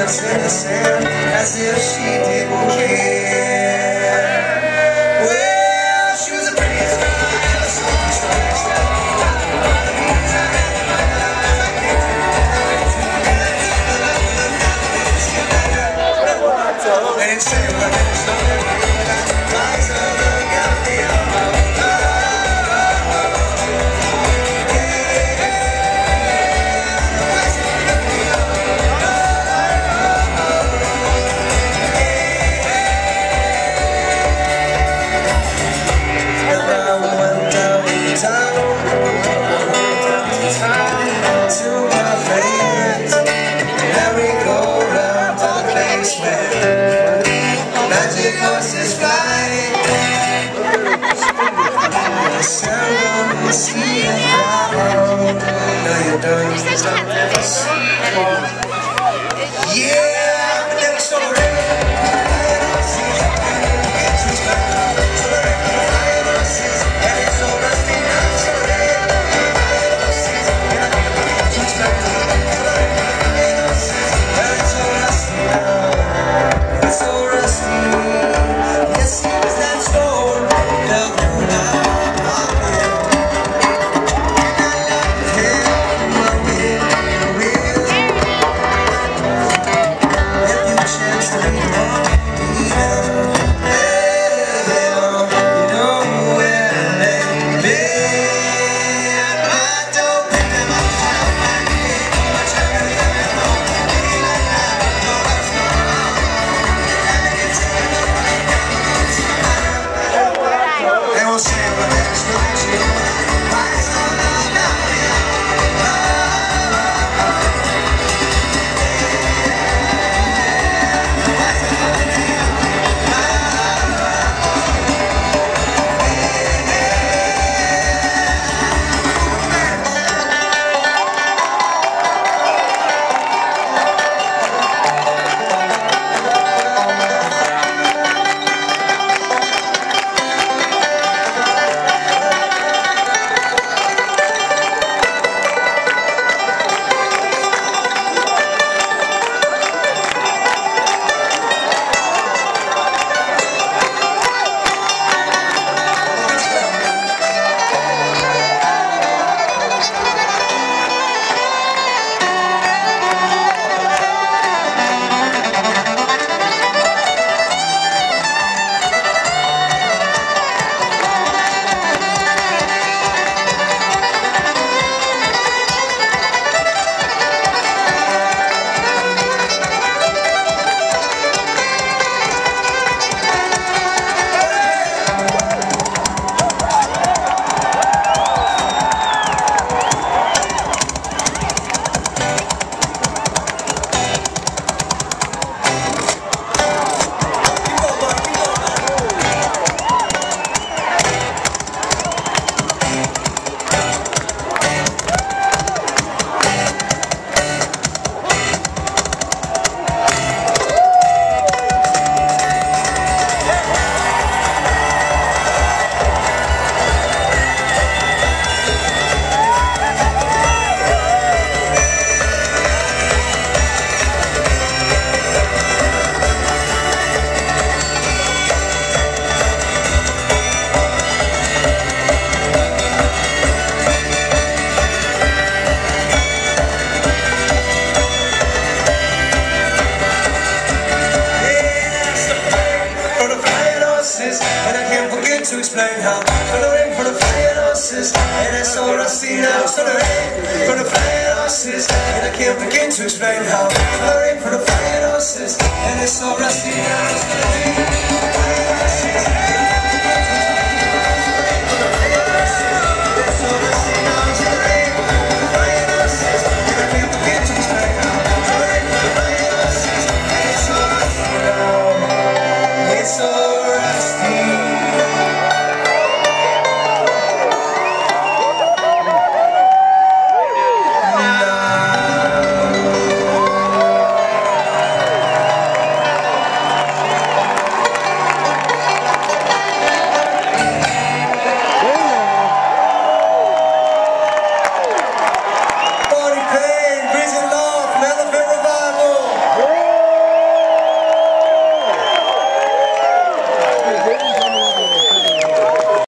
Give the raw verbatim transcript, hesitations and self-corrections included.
as innocent as if she didn't care. Well, she was the prettiest girl I ever saw. So I said, all the means I had in my life, I can't do it. They didn't say what I didn't say. Eyes of the goddamn love. Yeah, but never saw it. To explain how coloring for the flying horses, and it's so rusty now. Coloring for the flying horses, and I can't begin to explain how coloring for the flying horses.